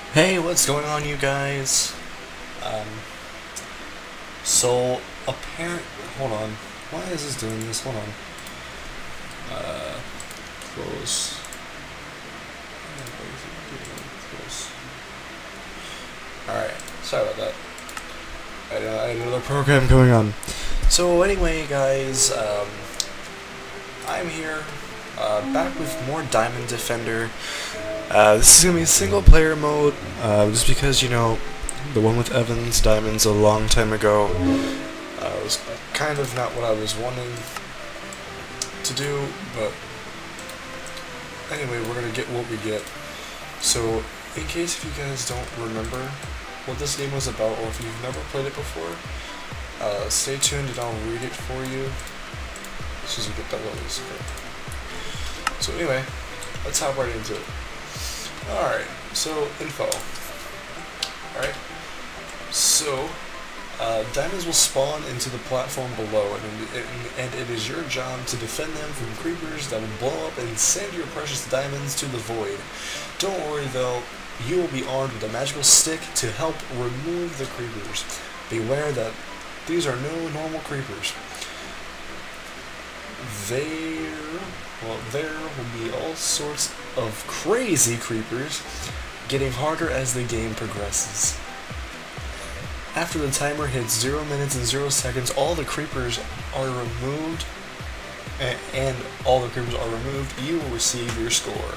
Hey, what's going on, you guys? Um, so apparent. Hold on. Why is this doing this? Hold on. Close. Close. Alright, sorry about that. I had another program going on. So anyway, guys, I'm here, back with more Diamond Defender. This is gonna be single player mode, just because, you know, the one with Evans Diamonds a long time ago was kind of not what I was wanting to do, but anyway, we're gonna get what we get. So, in case if you guys don't remember what this game was about, or if you've never played it before, stay tuned and I'll read it for you as soon as we get that loaded. So anyway, let's hop right into it. Alright, so info. Alright, so diamonds will spawn into the platform below, and it is your job to defend them from creepers that will blow up and send your precious diamonds to the void. Don't worry though, you will be armed with a magical stick to help remove the creepers. Beware that these are no normal creepers. There will be all sorts of crazy creepers, getting harder as the game progresses. After the timer hits 0 minutes and 0 seconds, all the creepers are removed, and all the creepers are removed, you will receive your score.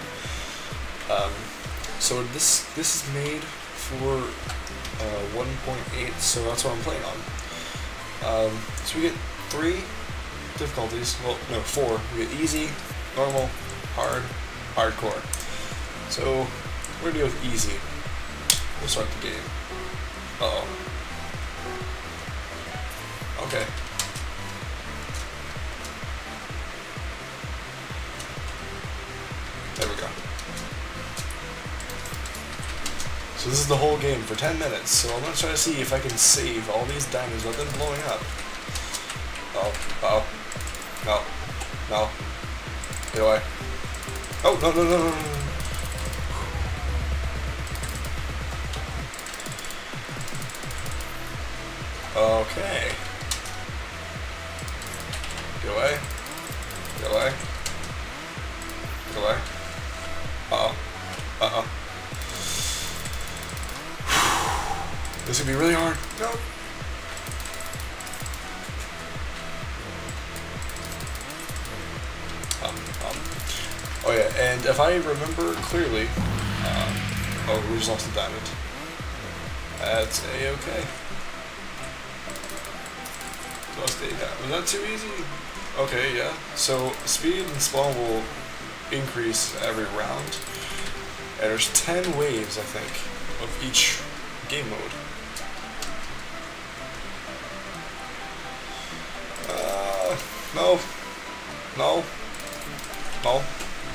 So this is made for 1.8, so that's what I'm playing on. So we get 3 difficulties. Well, no, 4. We get easy, normal, hard, hardcore. So we're gonna go with easy. We'll start the game. Uh-oh. Okay. There we go. So this is the whole game for 10 minutes, so I'm gonna try to see if I can save all these diamonds without them blowing up. Oh. No. No. Get away. Oh, no. Okay. Get away. Get away. Get away. Uh-oh. Uh-oh. This would be really hard. No. Oh yeah, and if I remember clearly, oh, we just lost the diamond. That's a-okay. Lost a diamond. Was that too easy? Okay, yeah. So, speed and spawn will increase every round. And there's 10 waves, I think, of each game mode. No. No. No.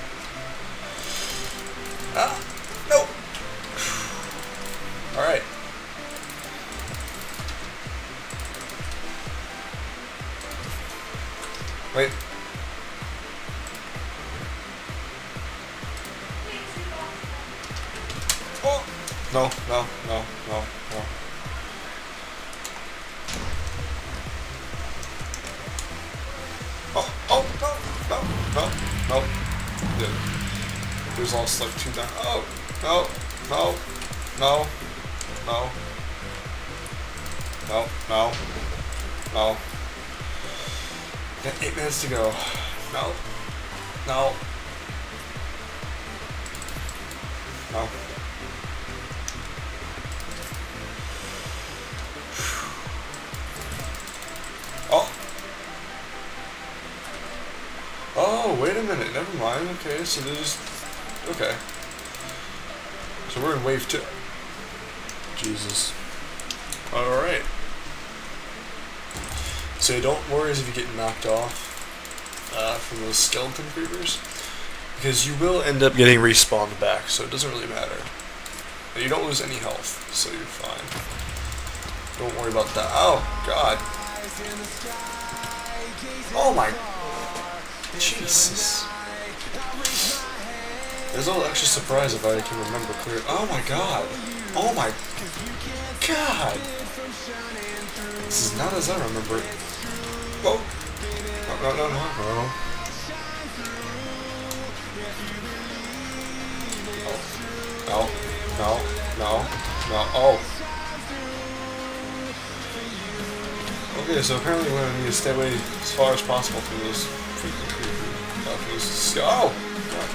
Ah! No! Alright. Wait. Oh! No. No. Dude. There's lost like 2 down. Oh! No. Got 8 minutes to go. No. Oh, wait a minute. Never mind. Okay, so there's... Okay. So we're in wave 2. Jesus. Alright. So don't worry if you get knocked off from those skeleton creepers, because you will end up getting respawned back, so it doesn't really matter. And you don't lose any health, so you're fine. Don't worry about that. Oh, God. Oh my... Jesus. There's a little extra surprise if I can remember clear. Oh my god! Oh my god! This is not as I remember it. Whoa! No, no, no, no, no. No, no, no, no, oh. Okay, so apparently we're gonna need to stay away as far as possible from these freaking creepy stuff. Oh! God.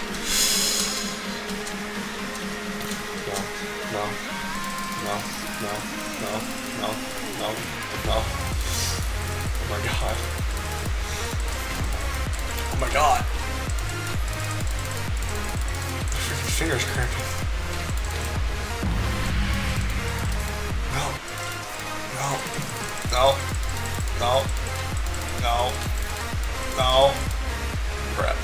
No, no, no, no, no, no, no, no. Oh my god. Oh my god. My freaking fingers cramping. No. No. No. No. No. No. Crap.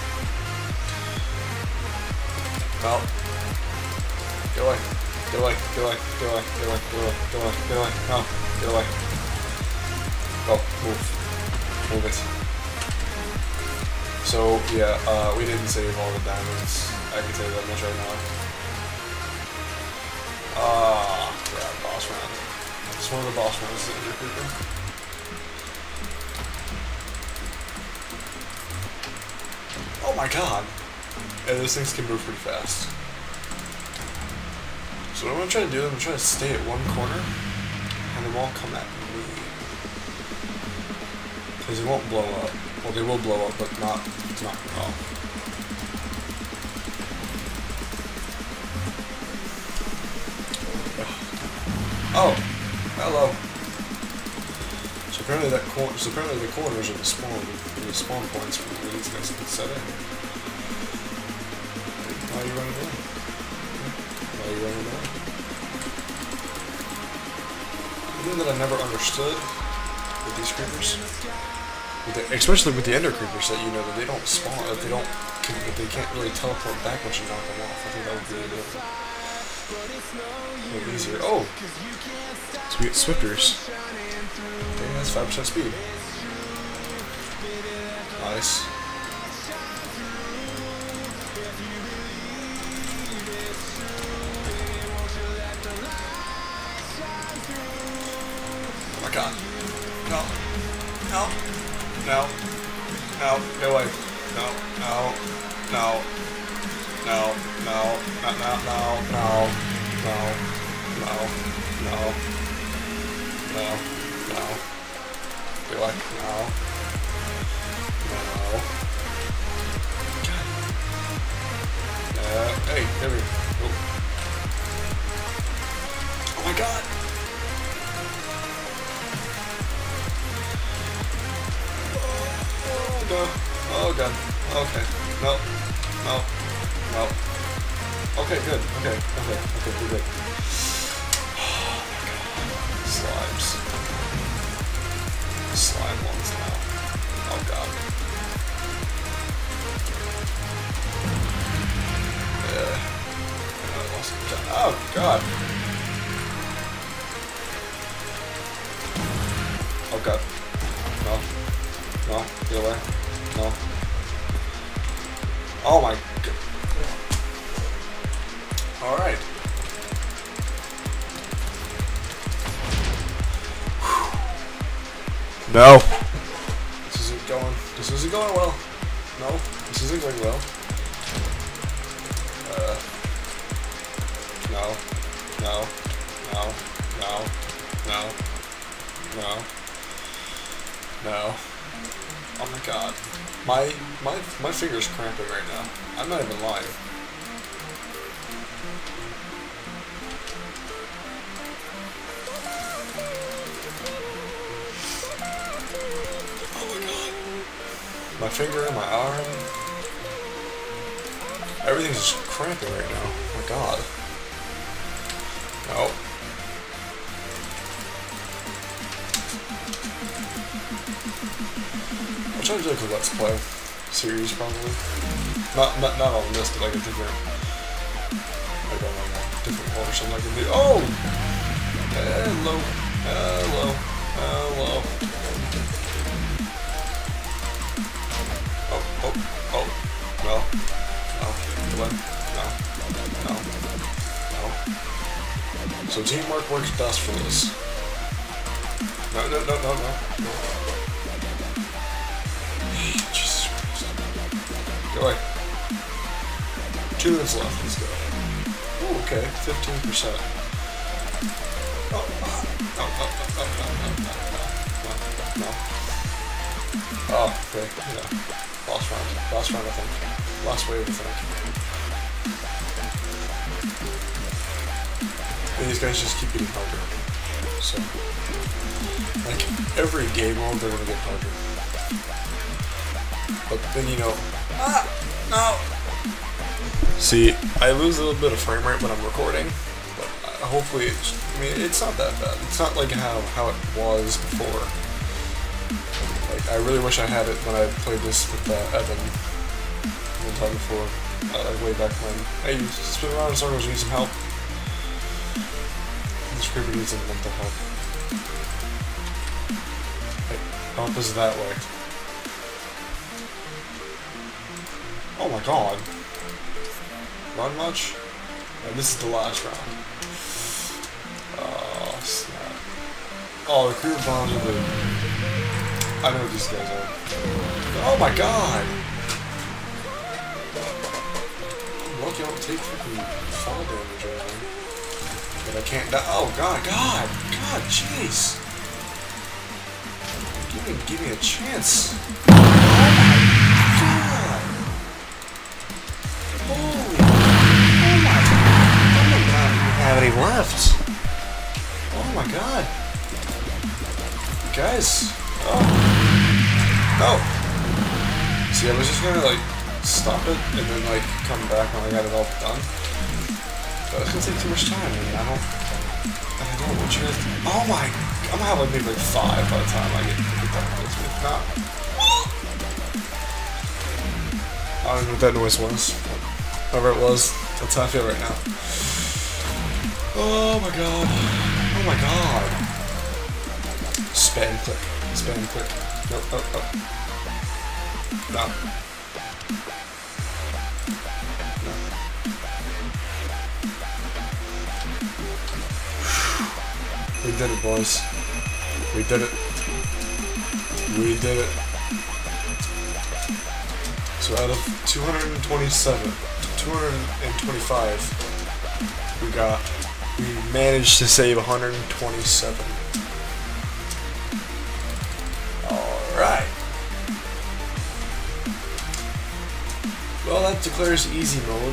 No. Get away. Get away. Get away. Get away. Get away. Get away. Get away. Get away. No. Get away. Go. Move. Move it. So, yeah, we didn't save all the diamonds. I can tell you that much right now. Yeah, boss round. It's one of the boss rounds that you're creeping. Oh my god! Yeah, those things can move pretty fast. So what I'm gonna try to do, I'm gonna try to stay at one corner, and they won't come at me. Because they won't blow up. Well, they will blow up, but not oh. Oh, hello. So apparently the corners are the spawn points for where these guys can set in. Why are you running away? Why are you running away? The thing that I never understood with these creepers, especially with the ender creepers, that you know that they don't spawn, that they can't really teleport back once you knock them off. I think that would be a little easier. Oh! So we get Swifters. Okay, that's 5% speed. Nice. Oh my god. No. No. No. No. Go away. No. No. No. No. No. No. No. No. No. No. No. No. No. No. Go away. No. No. Hey, there we go. Oh my god! Oh god. Oh god. Okay. No. No. No. Okay, good. Okay. Okay. Okay, we're good. Oh my god. Slimes. Slime ones now. Oh god. Oh god. Oh god. No. No. Get away. No. Oh my god. Alright. No. This isn't going well. No. This isn't going well. No. No. No. No. No. No. No. Oh my god. My finger's cramping right now. I'm not even lying. Oh my god. My finger, my arm. Everything's just cramping right now. Oh my god. No. I'll try to do like a Let's Play series probably. Not on this, but like a different, like on a different one or something I can do. Oh! Hello. Hello. Hello. Oh, oh, oh. No. No. Come on. No. So teamwork works best for this. No. Jesus Christ. Go away. 2 minutes left, let's go. Ooh, okay, 15%. No. Oh, okay, yeah. Last round, I think. Last wave, I think. And these guys just keep getting harder. So, like, every game mode, they're gonna get harder. But then, no! See, I lose a little bit of frame rate when I'm recording, but hopefully, it's not that bad. It's not like how it was before. Like, I really wish I had it when I played this with Evan one time before, like way back when. Hey, you spin around in circles, you need some help. This creeper needs some mental help. Hey, help is that way. Oh my god. Run much? And this is the last round. Oh, snap. Oh, the creeper bombs are the... I know what these guys are. Oh my god! I'm lucky I don't take freaking fall damage or anything. But I can't die. Oh god, God, jeez! Give me a chance. Oh my god! Holy! Oh my god! I don't even have any left. Oh my god! Guys! Oh. No! See, I was just gonna, like, stop it and then, like, come back when I got it all done. But it's gonna take too much time. I don't know what you guys... Oh my... I'm gonna have, like, maybe, like, 5 by the time I get done with this. If not... I don't know what that noise was. Whatever it was, that's how I feel right now. Oh my god. Oh my god. Spam click. Spam click. Nope. No. We did it, boys. We did it. We did it. So out of 225, we managed to save 127. Alright. Well, that declares easy mode.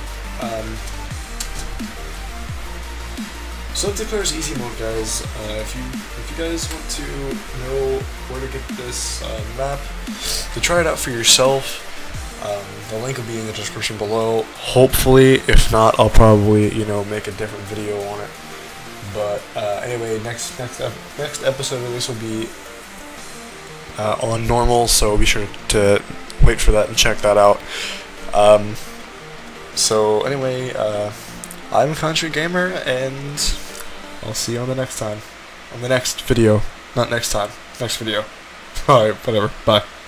So that declares easy mode, guys. If you guys want to know where to get this map, to try it out for yourself, the link will be in the description below. Hopefully, if not, I'll probably make a different video on it. But anyway, next episode of this will be on normal, so be sure to wait for that and check that out. So anyway, I'm Country Gamer, and I'll see you on the next time. On the next video. Not next time. Next video. Alright, whatever. Bye.